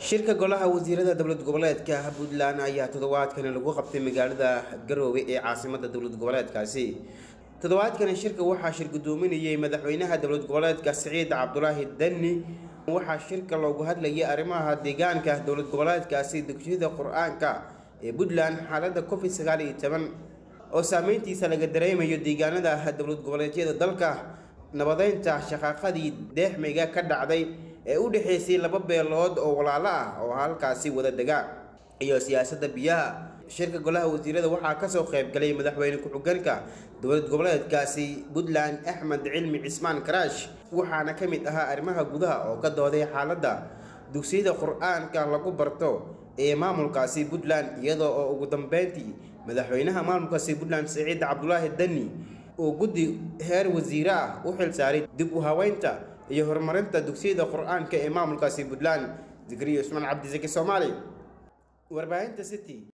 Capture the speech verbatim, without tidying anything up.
shirka golaha wasiirada dowlad goboleedka Puntland ayaa toddobaadkan lagu qabtay magaalada Garowe ee caasimadda dowlad goboleedkaasi. Toddobaadkan shirka waxaa shir gudoominayay madaxweynaha dowlad goboleedka Siciid Cabdulaahi Dani. waxaa shirka loogu hadlayay arrimaha deegaanka dowlad goboleedkaasi dugsiyada Qur'aanka ee Puntland xaaladda Covid sagaal iyo toban oo saameyntiisa laga dareemayo deegaanada dowlad goboleedyada dalka. nabadeynta shaqaqadii deexmiga ka dhacday ee u dhaxeysay laba beelood oo walaalo ah oo halkaasi wada dega iyo siyaasadda biyaha. shirka golaha wasiirada waxaa ka soo qayb galay madaxweyne ku-xigeenka dowlad goboleedkaasi Puntland Axmed Cilmi Cismaan Karaash, waxaana ka mid ahaa arrimaha gudaha oo ka dooday xaaladda dugsiyada Qur'aanka lagu barto ee maamulkaasi Puntland, iyadoo oo ugu dambeyntii madaxweynaha maamulkaasi Puntland Siciid Cabdulaahi Dani oo guddi heer wasiir ah u xil saaray dib u haweynta iyo horumarinta dugsiyada Qur'aanka ee maamulkaasi Puntland. Zikriyo Usman Cabdi Zaki Soomaali, warbaahinta City.